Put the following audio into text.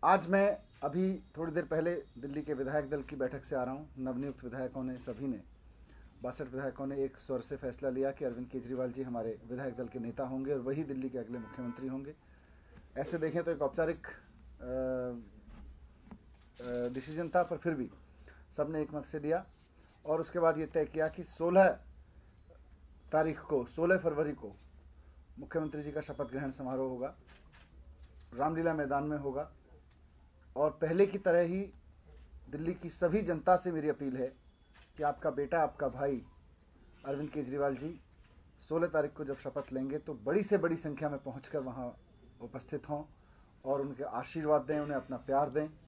आज मैं अभी थोड़ी देर पहले दिल्ली के विधायक दल की बैठक से आ रहा हूँ। नवनियुक्त विधायकों ने, सभी ने, 62 विधायकों ने एक स्वर से फैसला लिया कि अरविंद केजरीवाल जी हमारे विधायक दल के नेता होंगे और वही दिल्ली के अगले मुख्यमंत्री होंगे। ऐसे देखें तो एक औपचारिक डिसीजन था, पर फिर भी सब ने एक मत से लिया। और उसके बाद ये तय किया कि 16 फरवरी को मुख्यमंत्री जी का शपथ ग्रहण समारोह होगा, रामलीला मैदान में होगा। और पहले की तरह ही दिल्ली की सभी जनता से मेरी अपील है कि आपका बेटा, आपका भाई अरविंद केजरीवाल जी 16 तारीख को जब शपथ लेंगे तो बड़ी से बड़ी संख्या में पहुंचकर वहां उपस्थित हों और उनके आशीर्वाद दें, उन्हें अपना प्यार दें।